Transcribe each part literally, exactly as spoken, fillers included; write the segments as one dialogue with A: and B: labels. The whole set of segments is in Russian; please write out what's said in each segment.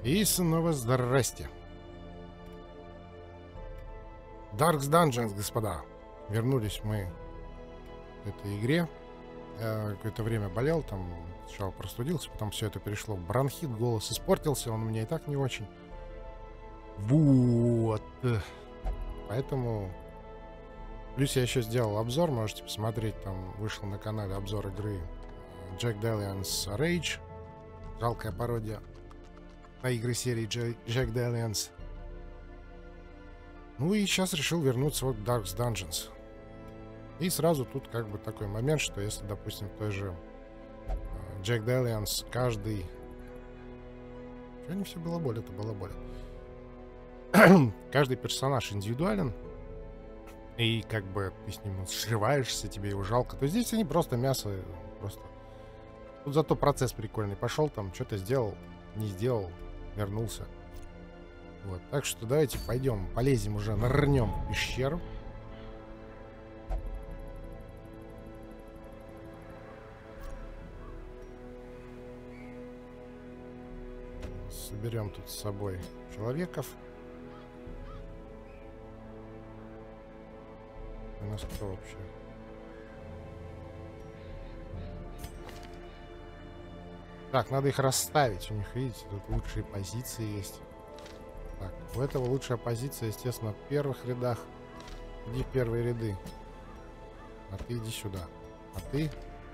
A: И снова здрасте. Dark's Dungeons, господа. Вернулись мы к этой игре. Я какое-то время болел, там сначала простудился, потом все это перешло в бронхит, голос испортился, он у меня и так не очень. Вот. Поэтому... Плюс я еще сделал обзор, можете посмотреть, там вышел на канале обзор игры Jack Dalliance Rage. Жалкая пародия на игры серии Jack Dalliance. Ну и сейчас решил вернуться вот к Dark's Dungeons. И сразу тут как бы такой момент, что если, допустим, в той же Jack Dalliance каждый... Что не все было боль, это было боль. Каждый персонаж индивидуален. И как бы ты с ним сшиваешься, тебе его жалко. То здесь они просто мясо, просто... Тут зато процесс прикольный. Пошел там, что-то сделал, не сделал, вернулся. Вот, так что давайте пойдем, полезем уже, нырнем в пещеру. Соберем тут с собой человеков. У нас кто вообще? Так, надо их расставить. У них, видите, тут лучшие позиции есть. Так, у этого лучшая позиция, естественно, в первых рядах. Иди в первые ряды. А ты иди сюда. А ты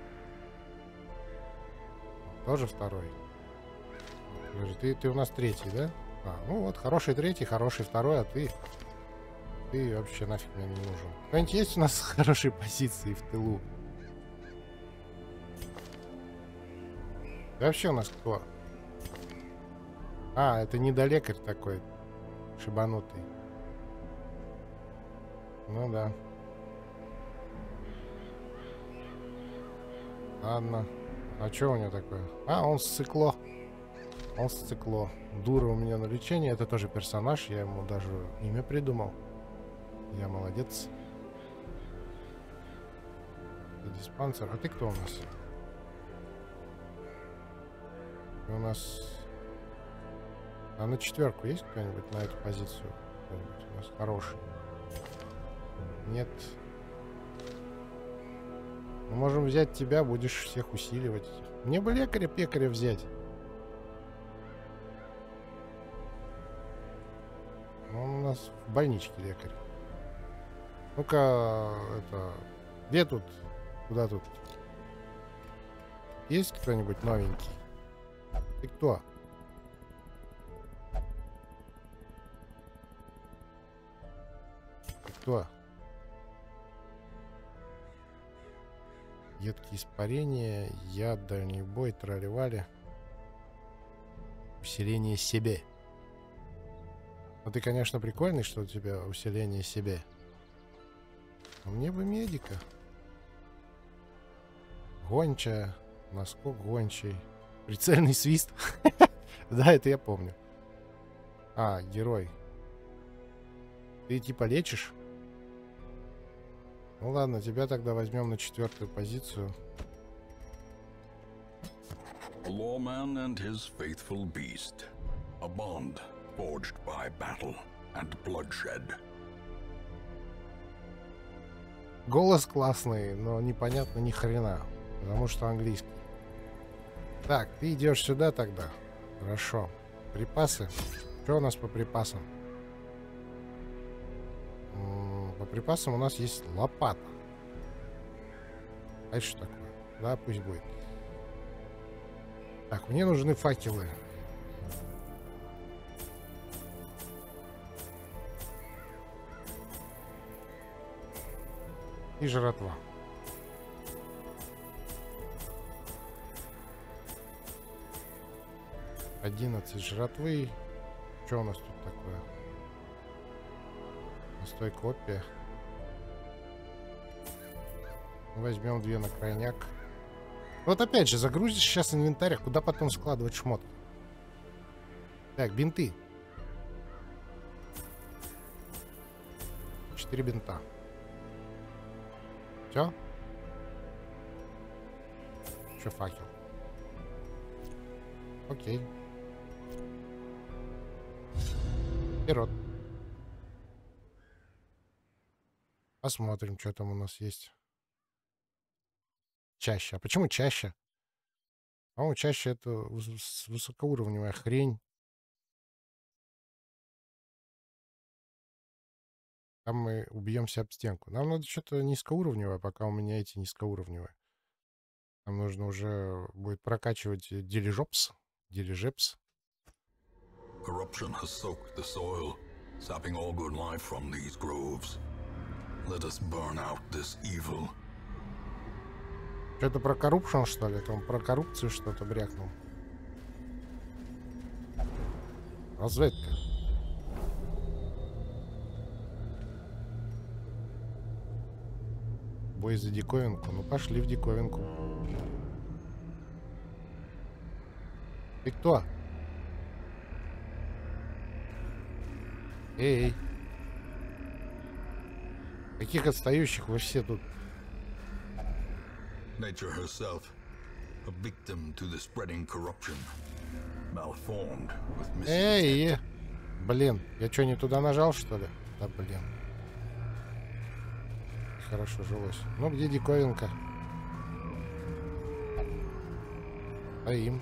A: тоже второй. Подожди, ты, ты у нас третий, да? А, ну вот, хороший третий, хороший второй, а ты... Ты вообще нафиг мне не нужен. Кто-нибудь есть у нас хорошие позиции в тылу? И вообще у нас кто? А, это недолекарь такой. Шибанутый. Ну да. Ладно. А что у него такое? А, он сцикло. Он сцикло. Дура у меня на лечение. Это тоже персонаж. Я ему даже имя придумал. Я молодец. Это диспансер. А ты кто у нас? Ты у нас... А на четверку есть кто-нибудь на эту позицию? Кто-нибудь у нас хороший? Нет. Мы можем взять тебя, будешь всех усиливать. Мне бы лекаря-пекаря взять. Он у нас в больничке лекарь. Ну-ка, это... Где тут? Куда тут? Есть кто-нибудь новенький? Ты кто? Ты кто? Едкие испарения, яд, дальний бой, трали-вали. Усиление себе. Ну ты, конечно, прикольный, что у тебя усиление себе. А мне бы медика. Гончая. Наскок гончий. Прицельный свист. Да, это я помню. А, герой. Ты типа лечишь? Ну ладно, тебя тогда возьмем на четвертую позицию.
B: A lawman and his faithful beast. A bond forged by battle and bloodshed.
A: Голос классный, но непонятно ни хрена, потому что английский. Так, ты идешь сюда тогда. Хорошо. Припасы. Что у нас по припасам? М-м, по припасам у нас есть лопата. А это что такое? Да, пусть будет. Так, мне нужны факелы. И жратва. одиннадцать жратвы. Что у нас тут такое? Настой копия. Возьмем две на крайняк. Вот опять же, загрузишь сейчас инвентарь, куда потом складывать шмот. Так, бинты. Четыре бинта. Все? Еще факел. Окей. Вперед. Посмотрим, что там у нас есть. Чаще. А почему чаще? По-моему, чаще это выс- высокоуровневая хрень. Там мы убьемся об стенку. Нам надо что-то низкоуровневое, пока у меня эти низкоуровневые. Нам нужно уже будет прокачивать дирижопс. Дирижепс.
B: Corruption has soaked the soil, sapping all good life from these groves. Let us burn out this evil.
A: Что-то про коррупшн, что ли? Там про коррупцию что-то брякнул. Разведка. Бой за диковинку. Ну, пошли в диковинку. Ты кто? Эй. Каких отстающих вы все тут?
B: Nature herself, a victim to the spreading corruption, malformed with misuse.
A: Эй, блин, я что, не туда нажал, что ли? Да, блин. Хорошо жилось. Ну, где диковинка? А им?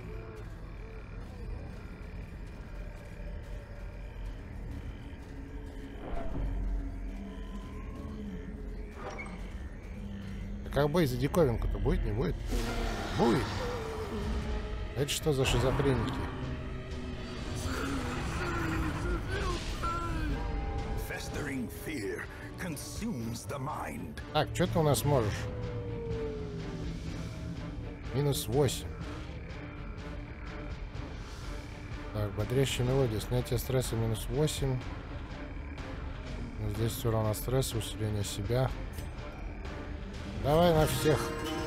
A: А как бой за диковинку-то будет, не будет? Будет. Это что за шизофреники?
B: Festering fear consumes the mind.
A: Так, что ты у нас можешь? Минус восемь. Так, бодрящая мелодия. Снятие стресса минус восемь. Здесь урона стресса, усиление себя. Давай на всех.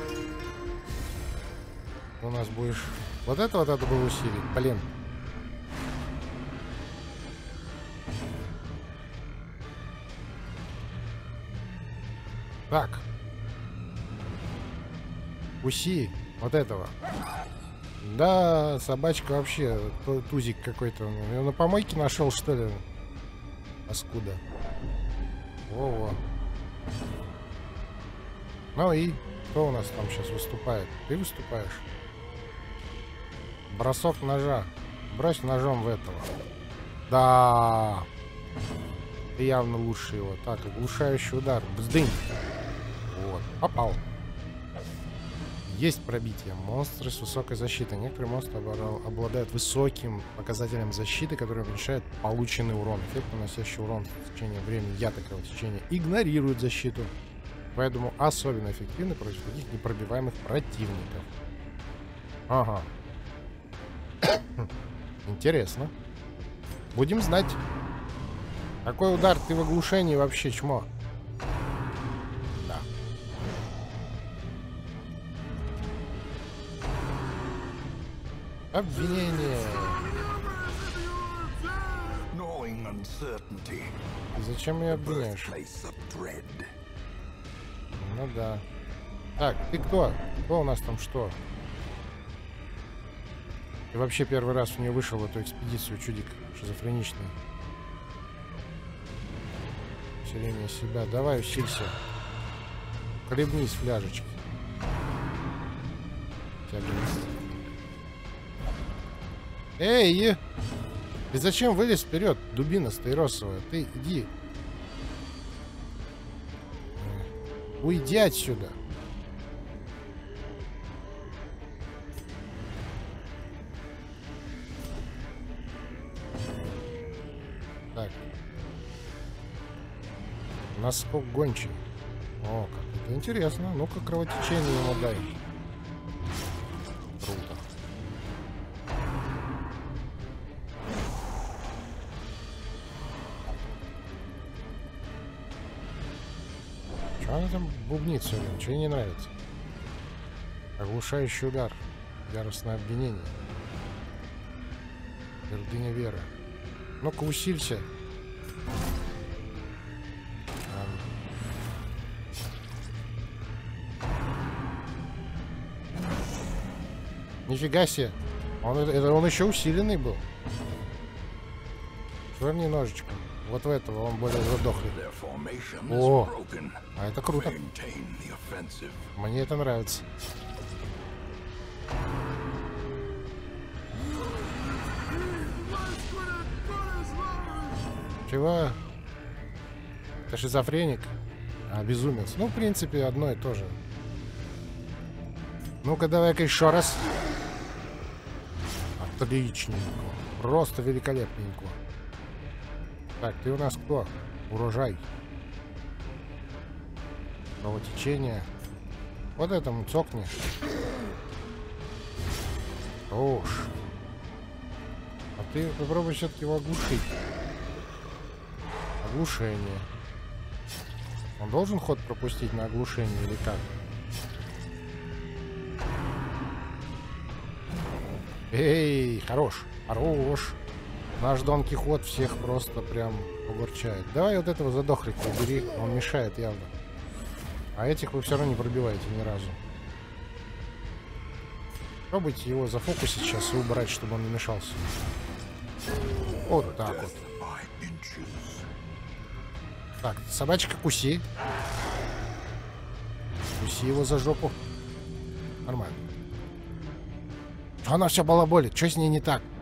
A: У нас будешь... Вот это вот надо было усилить. Блин. Так. Уси. Вот этого. Да, собачка вообще. Тузик какой-то. Я на помойке нашел, что ли? Паскуда. Во-во. Ну и кто у нас там сейчас выступает? Ты выступаешь? Бросок ножа. Брось ножом в этого. Да. Ты явно лучше его. Так, оглушающий удар. Бздынь. Вот. Попал. Есть пробитие. Монстры с высокой защитой. Некоторые монстры обладают высоким показателем защиты, который уменьшает полученный урон. Эффект, наносящий урон в течение времени ядра кровотечения, игнорирует защиту. Поэтому особенно эффективны против таких непробиваемых противников. Ага. Интересно. Будем знать. Какой удар ты в оглушении вообще, чмо? Да. Обвинение. И зачем меня обвиняешь? Ну да. Так, ты кто? Кто у нас там что? Ты вообще первый раз в нее вышел, в эту экспедицию, чудик шизофреничный. Усиление себя. Давай, усилься. Хлебнись, фляжечки. Тягнись. Эй! Ты зачем вылез вперед, дубина стаиросовая? Ты иди. Уйди отсюда. Так. Наскок гончий. О, как это интересно. Ну-ка, кровотечение ему дай. Круто. Что она там бубнит все время? Что ей не нравится? Оглушающий удар. Яростное обвинение. Твердыня веры. Ну-ка, усилься. Нифига себе. Он, это, он еще усиленный был. Верни ножичком. Вот в этого он более задохлый. О, а это круто. Мне это нравится. Чего? Это шизофреник? А, безумец. Ну, в принципе, одно и то же. Ну-ка, давай-ка еще раз. Отличненько. Просто великолепненько. Так, ты у нас кто? Урожай. Кровотечение. Вот этому цокни. Уж. А ты попробуй все-таки его оглушить. Оглушение. Он должен ход пропустить на оглушение или как? Эй, хорош, хорош. Наш Дон Кихот всех просто прям огурчает. Давай вот этого задохлика убери, он мешает явно. А этих вы все равно не пробиваете ни разу. Пробуйте его зафокусить сейчас и убрать, чтобы он не мешался. Вот так вот. Так, собачка, куси. Куси его за жопу. Нормально. Она все балаболит. Что с ней не так?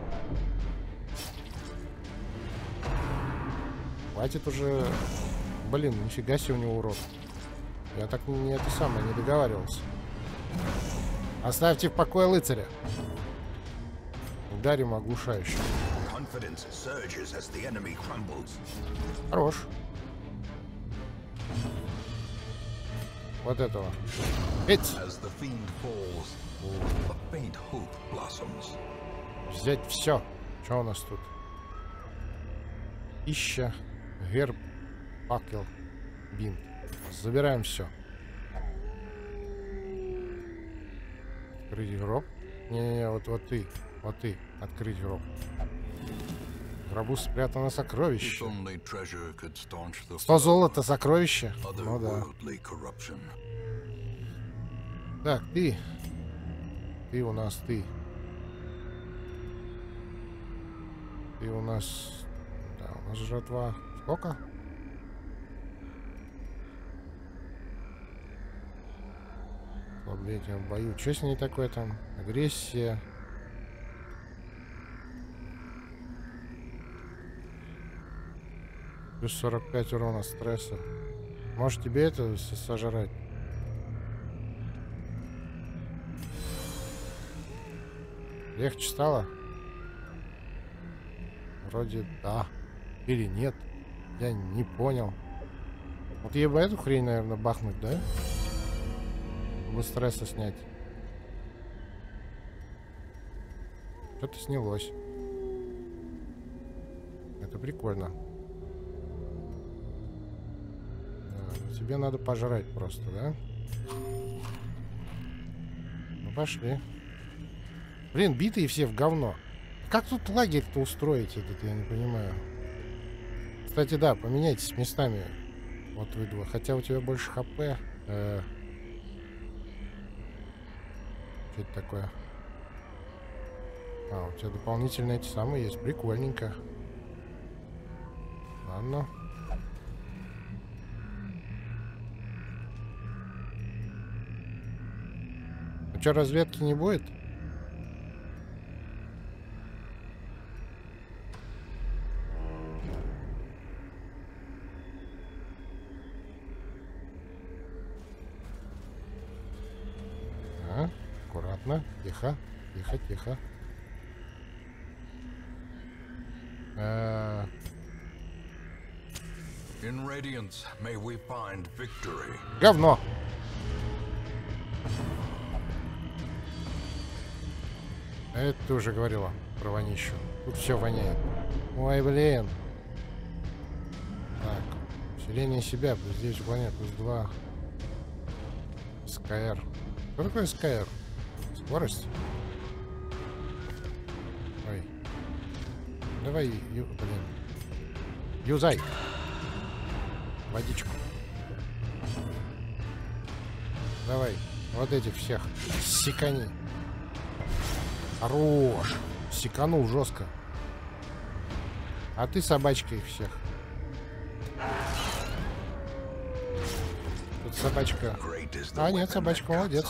A: Хватит уже. Блин, нифига себе у него урод. Я так не это самое не договаривался. Оставьте в покое рыцаря. Ударим оглушающе. Хорош. Вот этого. Эть. Взять все. Что у нас тут? Ища, герб, факел, бинт. Забираем все. Открыть гроб. Не-не-не, вот, вот ты. Вот ты. Открыть гроб. В гробу спрятано сокровище. Сто золота сокровища. Ну да. Так, ты. Ты у нас ты. Ты у нас... Да, у нас жратва. Сколько? Слабление в бою. Что с ней такое там? Агрессия. Плюс сорок пять урона стресса. Может тебе это сожрать? Легче стало? Вроде да. Или нет. Я не понял. Вот ей бы эту хрень, наверное, бахнуть, да? Чтобы стресса снять. Что-то снялось. Это прикольно. Да, тебе надо пожрать просто, да? Ну пошли. Блин, битые все в говно. Как тут лагерь-то устроить этот, я не понимаю. Кстати, да, поменяйтесь местами. Вот вы два. Хотя у тебя больше хп. Э... Что это такое? А, у тебя дополнительные эти самые есть. Прикольненько. Ладно. Ну что, разведки не будет? Аккуратно. Тихо. Тихо, тихо. А...
B: In Radiance, may we find victory.
A: Говно. Это ты уже говорила про вонищу. Тут все воняет. Ой, блин. Так. Усиление себя. Плюс девять уклонения. Плюс два. СКР. Что такое СКР? Скорость? Ой. Давай, ю, блин. Юзай. Водичку. Давай. Вот этих всех. Секани. Хорош. Секанул жестко. А ты собачка их всех. Тут собачка. А, нет, собачка молодец.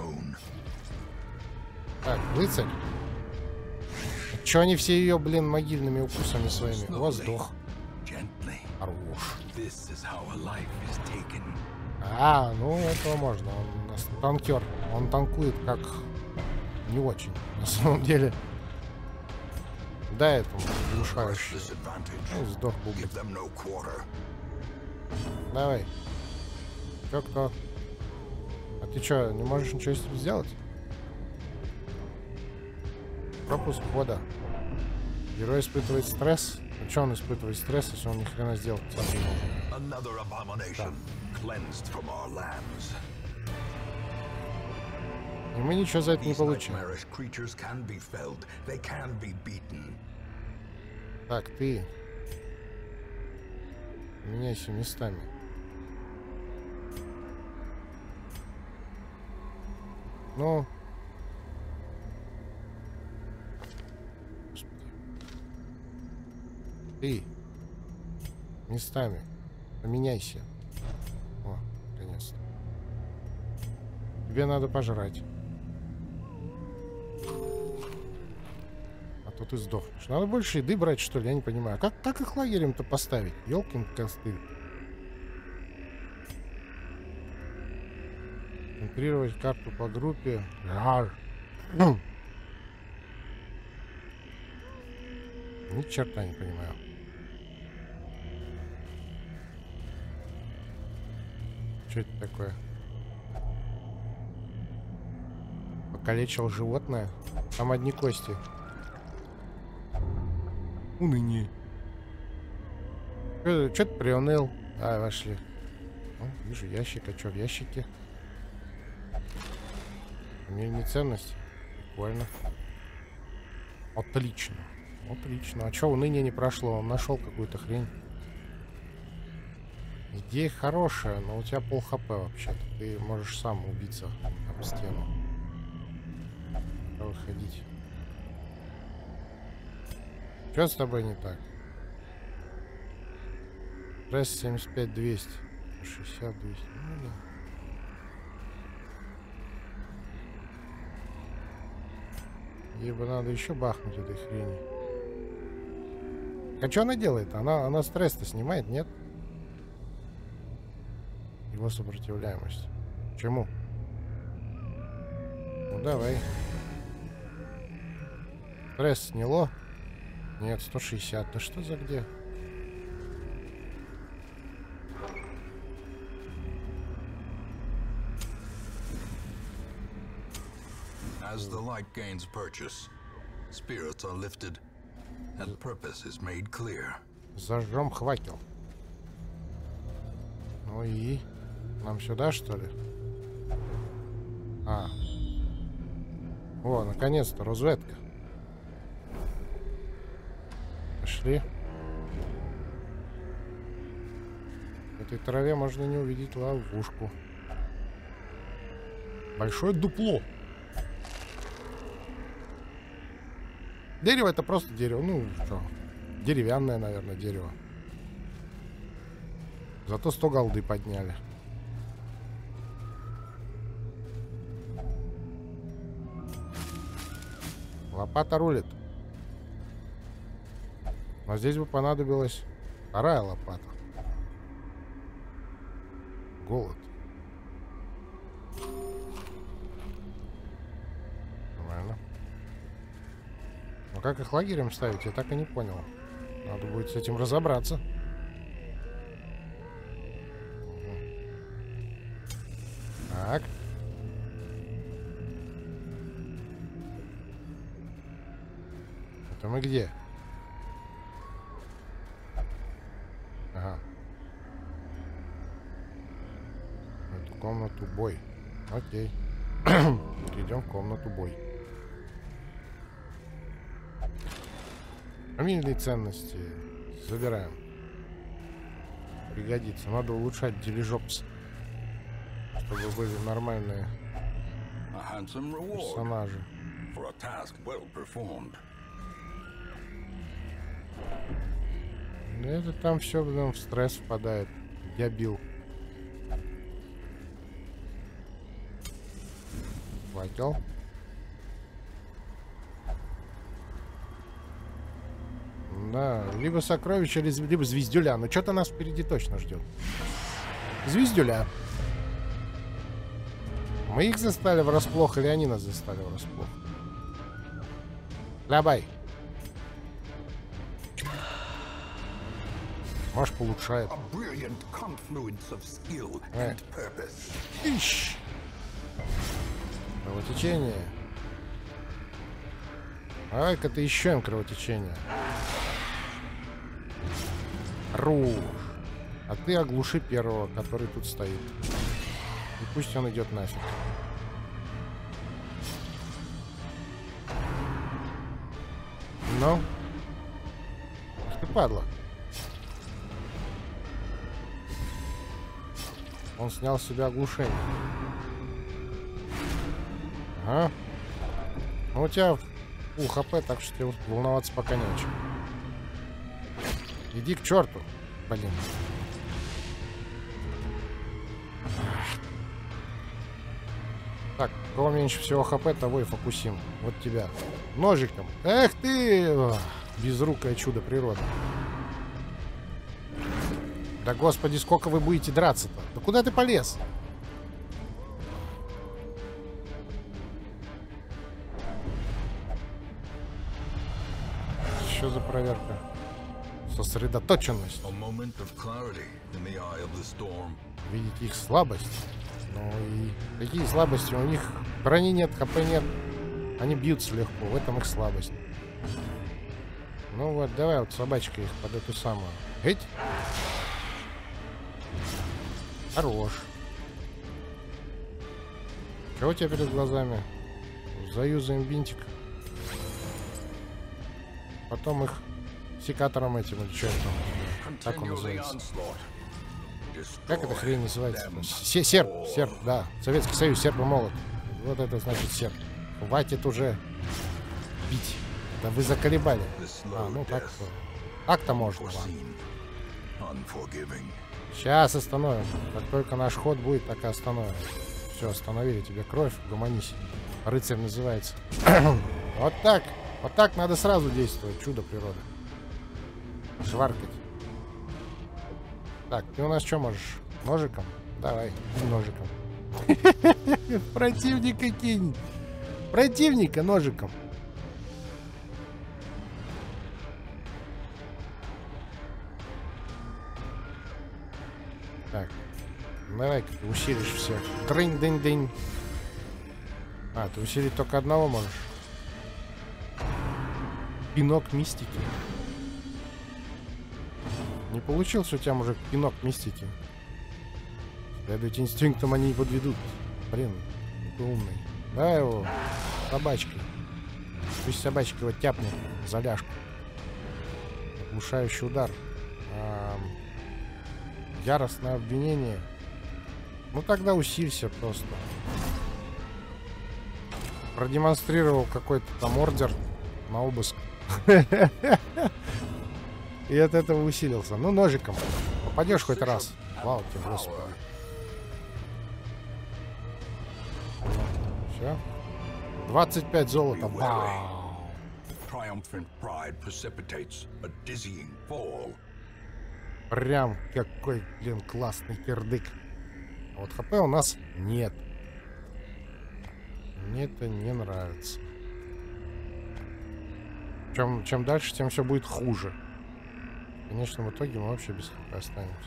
A: Так, рыцарь. Чё они все ее, блин, могильными укусами своими? О, сдох. Хорош. А, ну этого можно. Он у нас танкер. Он танкует как не очень. На самом деле. Да, этому глушающий. Ну, сдох бублик. Давай. Чё, кто? А ты чё, не можешь ничего с этим сделать? Пропуск входа. Герой испытывает стресс. А чё он испытывает стресс, если он ни хрена сделать сам не может? Да. И мы ничего за это не получим. Так, ты. Меняйся местами. Ну. Господи. Ты. Местами. Поменяйся. О, наконец-то. Тебе надо пожрать. А то ты сдохнешь. Надо больше еды брать, что ли? Я не понимаю. Как, как их лагерем-то поставить? Ёлкин костыль. Концентрировать карту по группе. Ни черта не понимаю. Что это такое? Покалечил животное. Там одни кости. Уныние. Что-то приуныл. Давай, вошли. О, вижу ящик. А что в ящике? Умеренные ценности. Прикольно. Отлично. Отлично. А что уныние не прошло? Он нашел какую-то хрень. Идея хорошая, но у тебя пол хп вообще-то. Ты можешь сам убиться об стену. Выходить. Что с тобой не так? Пресс семьдесят пять двести. шестьдесят двести. Ну, да. Ей бы надо еще бахнуть этой хрени. А что она делает? Она, она стресс-то снимает, нет? Его сопротивляемость. Чему? Ну давай. Стресс сняло? Нет, сто шестьдесят. Да что за где?
B: As the light gains purchase, spirits are lifted, and purpose is made clear.
A: Зажжем хвакел. Ну и нам сюда, что ли? А. О, наконец-то, розетка. Пошли. В этой траве можно не увидеть ловушку. Большое дупло. Дерево — это просто дерево. Ну, что? Деревянное, наверное, дерево. Зато сто голды подняли. Лопата рулит. Но здесь бы понадобилась вторая лопата. Голод. Нормально. Но как их лагерем ставить, я так и не понял. Надо будет с этим разобраться. Так. Это мы где? Ага. В эту комнату бой. Окей. Идем в комнату бой. Фамильные ценности забираем. Пригодится. Надо улучшать дирижопс, чтобы были нормальные персонажи. Это там все в стресс впадает. Я бил. Факел. Да, либо сокровища, либо звездюля. Но что-то нас впереди точно ждет. Звездюля. Мы их застали врасплох, или они нас застали врасплох? Давай. Может, получает. Э. Ищ. Кровотечение. Давай-ка ты еще им кровотечение. Ру. А ты оглуши первого, который тут стоит. И пусть он идет нафиг. Ну? Ах ты падла. Он снял с себя оглушение. Ага. Ну у тебя фул хп, так что тебе волноваться пока не о чем. Иди к черту. Блин. Так, у кого меньше всего хп, того и фокусим. Вот тебя. Ножиком. Эх ты! Безрукое чудо природы. Да господи, сколько вы будете драться-то? Да куда ты полез? Что за проверка? Сосредоточенность. Видите их слабость. Ну и какие слабости? У них брони нет, хп нет. Они бьются легко. В этом их слабость. Ну вот, давай вот собачка их под эту самую. Эть! Хорош. Что у тебя перед глазами? Заюзаем бинтик. Потом их секатором этим, или что это там? Так он называется. Как эта хрень называется? Се серп, серп, да. Советский Союз, серп и молот. Вот это значит серп. Хватит уже бить. Да вы заколебали. А, ну так-то. Так-то можно, ладно. Сейчас остановим. Как только наш ход будет, так и остановим. Все, остановили тебе кровь, гуманись. Рыцарь называется. Вот так. Вот так надо сразу действовать. Чудо природы. Шваркать. Так, ты у нас что можешь? Ножиком? Давай, ножиком. Противника кинь. Противника ножиком. Так, давай-ка ты усилишь всех. Трынь-дынь-дынь. А, ты усилить только одного можешь. Пинок мистики. Не получился у тебя, мужик, пинок мистики. Следуйте инстинктам, они не подведут. Блин, ты умный. Давай его собачкой. Пусть собачка его тяпнет за ляжку. Оглушающий удар. А, яростное обвинение. Ну тогда усилься просто. Продемонстрировал какой-то там ордер на обыск. И от этого усилился. Ну, ножиком. Попадешь хоть раз. Слава тебе, Господи. Все. двадцать пять золота. Вау. Прям какой, блин, классный кирдык. А вот хп у нас нет. Мне это не нравится. Чем, чем дальше, тем все будет хуже. В конечном итоге мы вообще без хп останемся.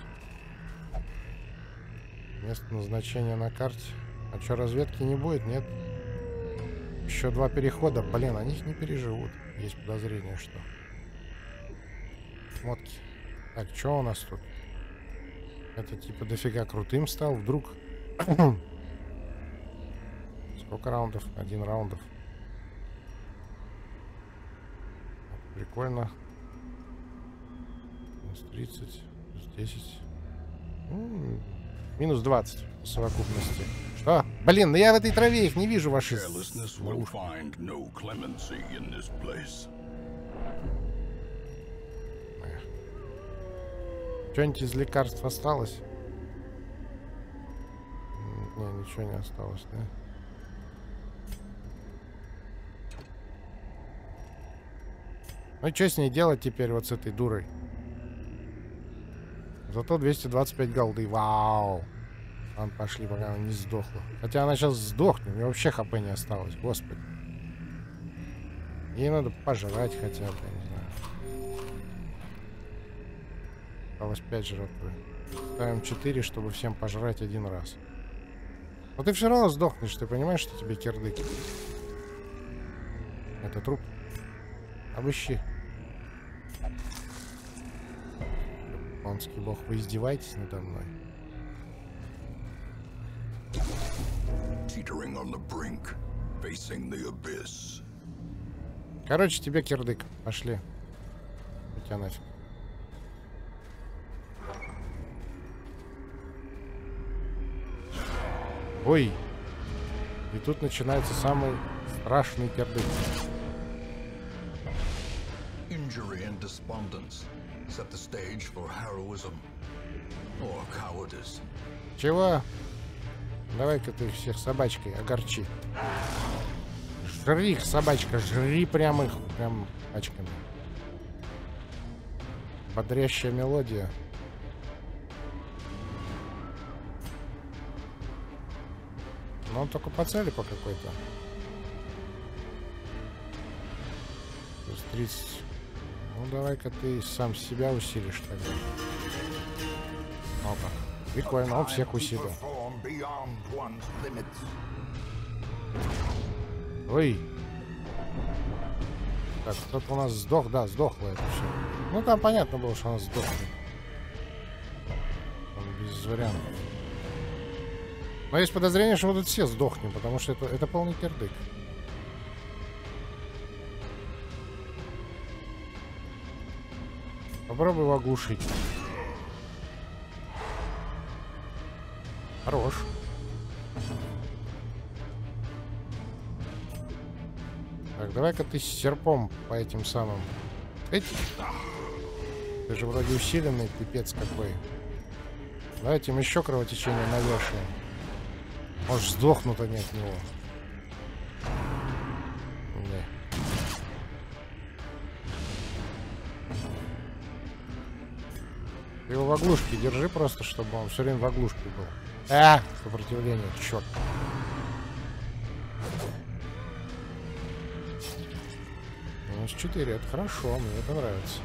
A: Место назначения на карте. А что, разведки не будет? Нет. Еще два перехода. Блин, они их не переживут. Есть подозрение, что... Шмотки. Так, что у нас тут? Это типа дофига крутым стал. Вдруг... Сколько раундов? Один раундов. Прикольно. Минус тридцать. Плюс десять. Ну, минус двадцать по совокупности. Что? Блин, да я в этой траве их не вижу, ваши... Что-нибудь из лекарств осталось? Не, ничего не осталось, да? Ну и что с ней делать теперь, вот с этой дурой? Зато двести двадцать пять голды. Вау! Ладно, пошли, пока она не сдохла. Хотя она сейчас сдохнет, у нее вообще хп не осталось, господи. Ей надо пожрать хотя бы, я не знаю. Осталось пять жратвы. Ставим четыре, чтобы всем пожрать один раз. Но ты все равно сдохнешь, ты понимаешь, что тебе кирдык? Это труп. Обыщи. Японский бог, вы издеваетесь надо мной?
B: Teetering on the brink, facing the abyss.
A: Короче, тебе кирдык. Пошли. У тебя нафиг. Ой. И тут начинается самый страшный кирдык.
B: Injury and despondence set the stage for heroism or cowardice.
A: Чего? Давай-ка ты всех собачкой огорчи. Жри их, собачка, жри прям их, прям пачками. Бодрящая мелодия. Но он только по цели по какой-то. Плюс тридцать. Ну давай-ка ты сам себя усилишь тогда. Опа. Прикольно, он всех усилил. Ой. Так, кто-то у нас сдох, да, сдохло это все. Ну там понятно было, что она сдохнет. Там без вариантов. Но есть подозрение, что мы тут все сдохнем, потому что это, это полный кирдык. Попробуй его оглушить. Хорош. Так, давай-ка ты с серпом по этим самым. Эти. Ты же вроде усиленный, пипец какой. Давайте им еще кровотечение навешаем. Может, сдохнут они от него. Не. Ты его в оглушке держи просто, чтобы он все время в оглушке был. А, сопротивление, черт. Минус четыре, это хорошо, мне это нравится.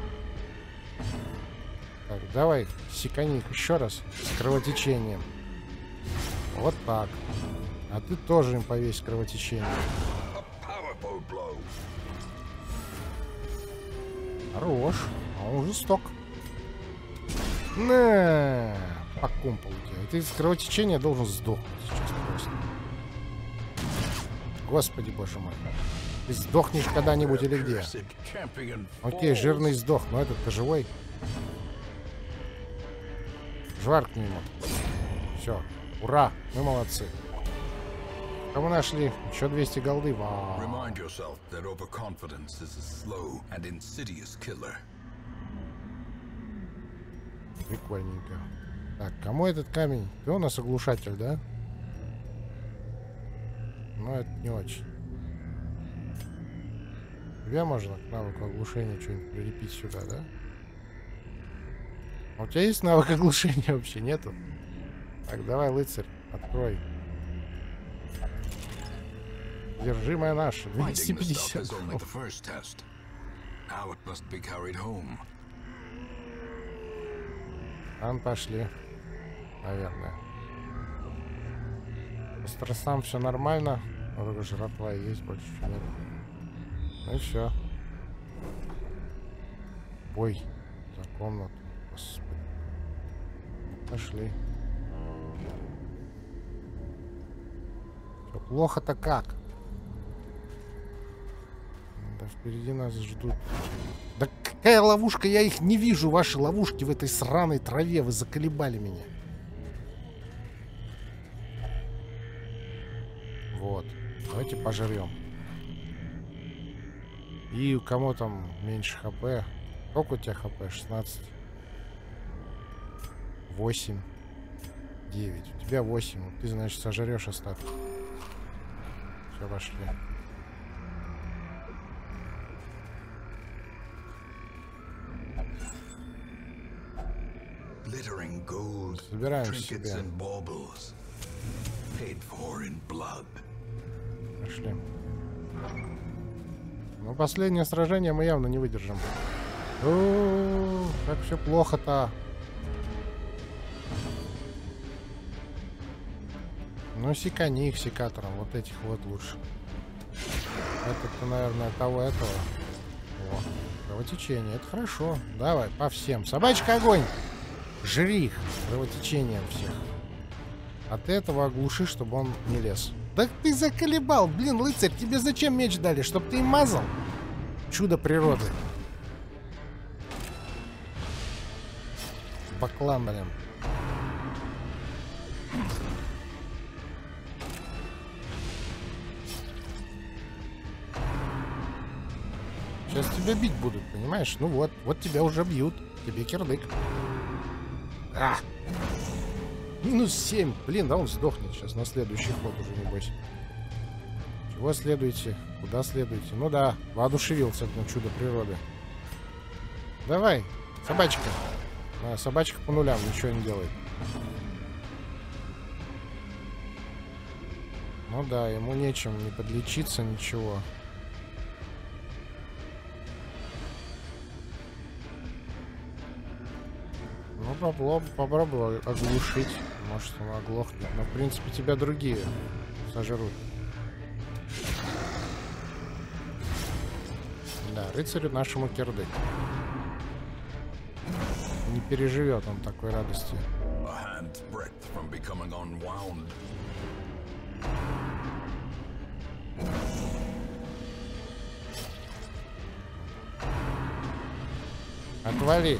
A: Так, давай, секани их еще раз с кровотечением. Вот так. А ты тоже им повесь кровотечение. Хорош. А он жесток. На, по кумполу тебе. Ты с кровотечения должен сдохнуть сейчас просто. Господи, боже мой. Ты сдохнешь когда-нибудь или где? Окей, жирный сдох, но этот-то живой. Жваркни ему. Все. Ура! Мы молодцы. Кого нашли? Еще двести голды. Вау. Прикольненько. Так, кому этот камень? Ты у нас оглушатель, да? Ну, это не очень. Тебе можно к навыку оглушения что-нибудь прилепить сюда, да? А у тебя есть навык оглушения вообще? Нету? Так, давай, лыцарь, открой. Держимая наша. двести пятьдесят. Ан, пошли. Наверное. По стрессам все нормально. Только жратва есть, больше ничего нет. Ну и все. Бой за комнату. Господи. Пошли. Все плохо-то как? Да впереди нас ждут. Да какая ловушка? Я их не вижу, ваши ловушки в этой сраной траве. Вы заколебали меня. Вот. Давайте пожрем. И у кого там меньше хп? Сколько у тебя хп? шестнадцать. восемь, девять. У тебя восемь. Ты, значит, сожрешь остаток. Все, пошли. Собираем себе. Пошли. Ну, последнее сражение мы явно не выдержим. О, как все плохо-то. Ну, секани их секатором. Вот этих вот лучше. Это-то, наверное, того этого. О, кровотечение. Это хорошо. Давай, по всем. Собачка, огонь! Жри их кровотечением всех. А ты этого оглуши, чтобы он не лез. Да ты заколебал! Блин, рыцарь, тебе зачем меч дали? Чтоб ты им мазал? Чудо природы. Баклан, блин. Сейчас тебя бить будут, понимаешь? Ну вот, вот тебя уже бьют. Тебе кирдык. А! Минус семь. Блин, да он сдохнет сейчас на следующий ход уже, небось. Чего следуете? Куда следуете? Ну да, воодушевился на чудо природы. Давай, собачка. А, собачка по нулям, ничего не делает. Ну да, ему нечем не подлечиться, ничего. Ну, попробуй, попробуй оглушить. Может, он оглохнет. Но, в принципе, тебя другие сожрут. Да, рыцарю нашему кирдык. Не переживет он такой радости. Отвали.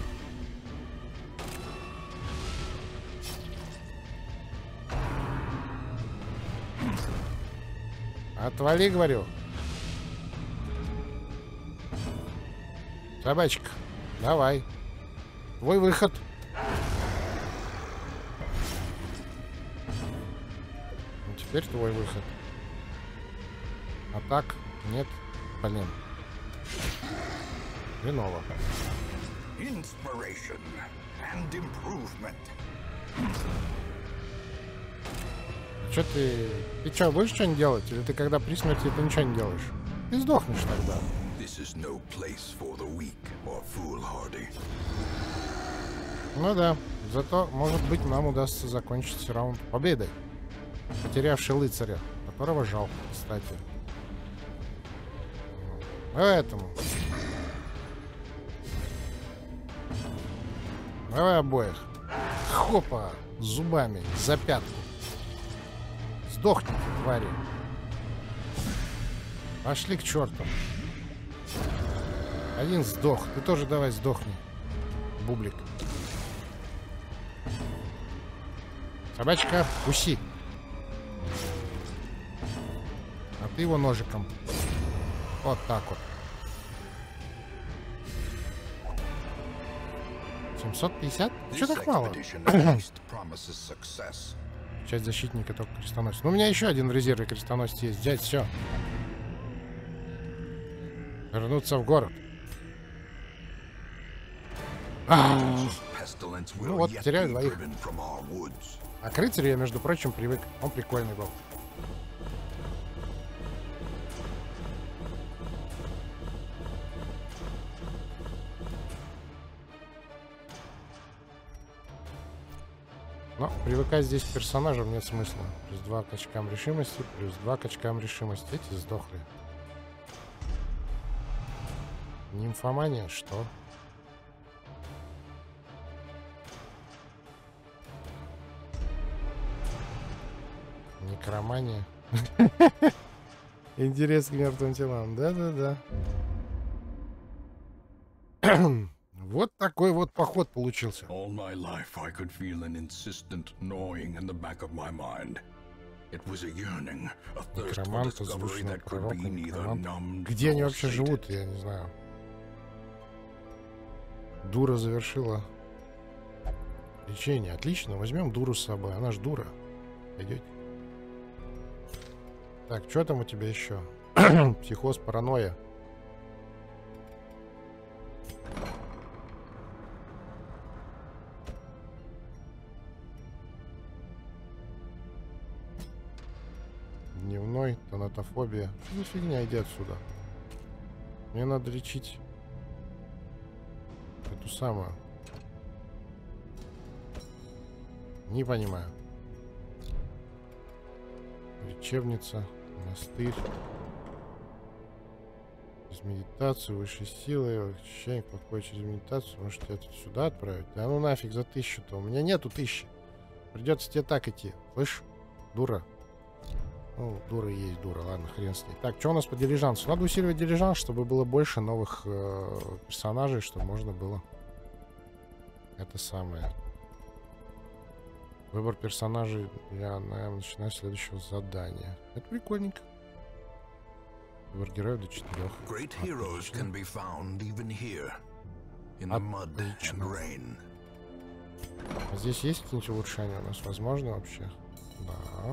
A: Отвали, говорю. Собачка, давай. Твой выход. Ну, теперь твой выход. А так, нет, блин. Хреново. Че ты... Ты что, будешь что-нибудь делать? Или ты когда при смерти, ты ничего не делаешь? Ты сдохнешь тогда. Ну да. Зато, может быть, нам удастся закончить раунд победой. Потерявший рыцаря, которого жалко, кстати. Поэтому... Давай обоих. Хопа! Зубами за пятку. Сдохните, твари. Пошли к черту. Один сдох. Ты тоже давай сдохни. Бублик. Собачка, уси. А ты его ножиком. Вот так вот. семьсот пятьдесят? Что так мало? Часть защитника только крестоносец. Ну, у меня еще один в резерве крестоносец есть. Взять все. Вернуться в город. А -а -а. Ну вот, теряю двоих. А к рыцарю я, между прочим, привык. Он прикольный был. Но привыкать здесь к персонажам нет смысла. Плюс два к очкам решимости, плюс два к очкам решимости. Эти сдохли. Нимфомания, что? Некромания. Интерес к мертвым телам. Да-да-да. Вот такой вот поход получился. Некромант, озвученный пророком, некромант. Где они вообще живут, я не знаю. Дура завершила Лечение. Отлично. Возьмем дуру с собой. Она ж дура. Пойдете? Так, что там у тебя еще? Психоз, паранойя. Дневной, тонатофобия. Что за фигня? Иди отсюда. Мне надо лечить эту самую. Не понимаю. Лечебница, монастырь. Через медитацию, высшей силы, ощущение плохое через медитацию. Может, тебя тут сюда отправить? Да ну нафиг за тысячу-то. У меня нету тысячи. Придется тебе так идти. Слышь, дура. Ну, дура есть дура, ладно, хрен с ней. Так, что у нас по дилижансу? Надо усиливать дилижанс, чтобы было больше новых э, персонажей, чтобы можно было это самое. Выбор персонажей я, наверное, начинаю с следующего задания. Это прикольненько. Выбор героев до четырех. Отлично. А здесь есть какие-нибудь улучшения у нас? Возможно вообще? Да.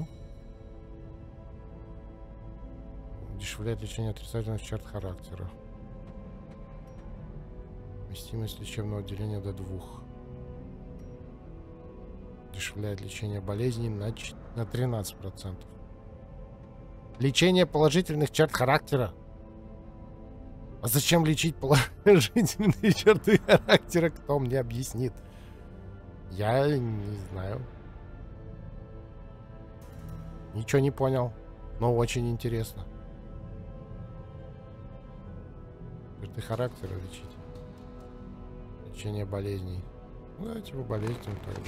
A: Дешевляет лечение отрицательных черт характера. Вместимость лечебного отделения до двух. Дешевляет лечение болезней на, на тринадцать процентов. Лечение положительных черт характера. А зачем лечить положительные черты характера? Кто мне объяснит? Я не знаю. Ничего не понял. Но очень интересно. Черты характера лечить. Лечение болезней. Ну, давайте по болезням тогда.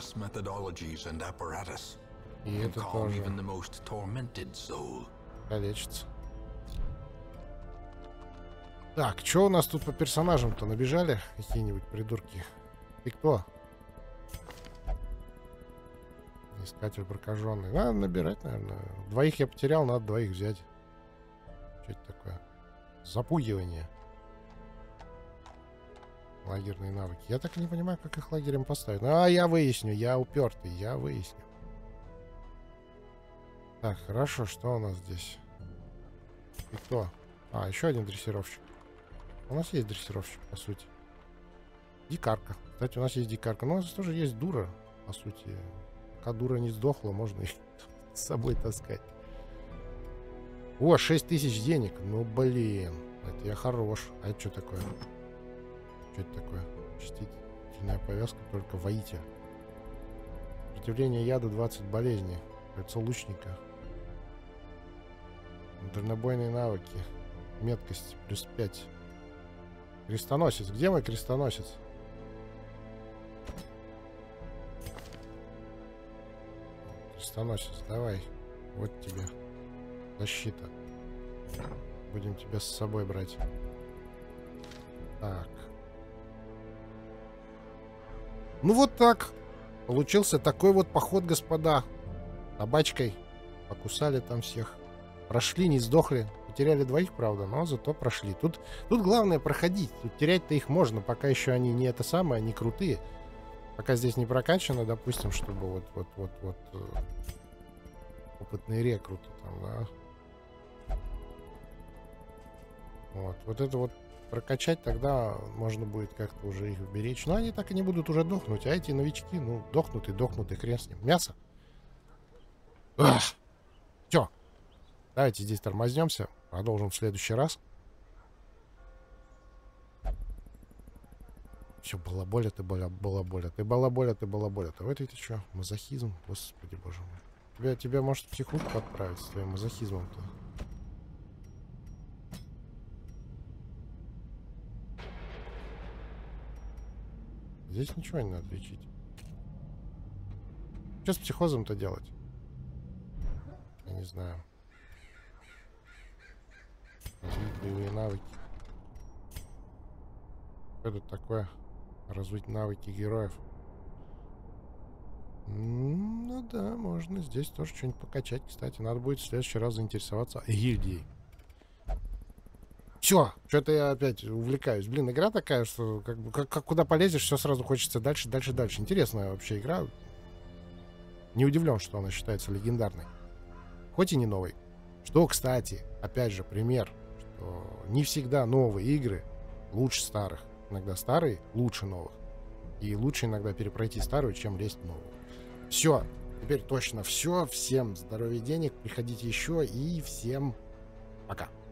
A: И это тоже лечится. Так, что у нас тут по персонажам-то? Набежали какие-нибудь придурки? Ты кто? Искатель прокаженный. Надо набирать, наверное. Двоих я потерял, надо двоих взять. Что это такое? Запугивание. Лагерные навыки. Я так и не понимаю, как их лагерем поставить. А, я выясню. Я упертый. Я выясню. Так, хорошо. Что у нас здесь? И кто? А, еще один дрессировщик. У нас есть дрессировщик, по сути. Дикарка. Кстати, у нас есть дикарка. Но у нас тоже есть дура, по сути. Пока дура не сдохла, можно их с собой таскать. О, шесть тысяч денег. Ну, блин. Это я хорош. А это что такое? Что это такое? Чувствительная повязка, только воитель. Сопротивление яду двадцать болезней. Кольцо лучника. Дальнобойные навыки. Меткость плюс пять. Крестоносец. Где мой крестоносец? Крестоносец, давай. Вот тебе. Защита. Будем тебя с собой брать. Так. Ну вот так. Получился такой вот поход, господа. Собачкой. Покусали там всех. Прошли, не сдохли. Потеряли двоих, правда, но зато прошли. Тут, тут главное проходить. Тут терять-то их можно, пока еще они не это самое, не крутые. Пока здесь не прокачано, допустим, чтобы вот, вот, вот, вот э, опытные рекруты там, да. Вот, вот это вот прокачать, тогда можно будет как-то уже их беречь. Но они так и не будут уже дохнуть. А эти новички, ну, дохнут и дохнут, и хрен с ним. Мясо. Все. Давайте здесь тормознемся. Продолжим в следующий раз. Все, балаболя ты, балаболя. Ты балаболя, ты балаболя. А в этой ты что? Мазохизм? Господи, боже мой. Тебя, тебя может в психушку отправить с твоим мазохизмом-то. Здесь ничего не надо лечить. Что с психозом-то делать? Я не знаю. Развить боевые навыки. Что тут такое? Развить навыки героев. Ну да, можно здесь тоже что-нибудь покачать. Кстати, надо будет в следующий раз заинтересоваться гильдией. Все, что-то я опять увлекаюсь. Блин, игра такая, что как, бы, как, как куда полезешь, все сразу хочется дальше, дальше, дальше. Интересная вообще игра. Не удивлен, что она считается легендарной. Хоть и не новой. Что, кстати, опять же, пример, что не всегда новые игры лучше старых. Иногда старые лучше новых. И лучше иногда перепройти старую, чем лезть в новую. Все, теперь точно все. Всем здоровья, денег, приходите еще и всем пока.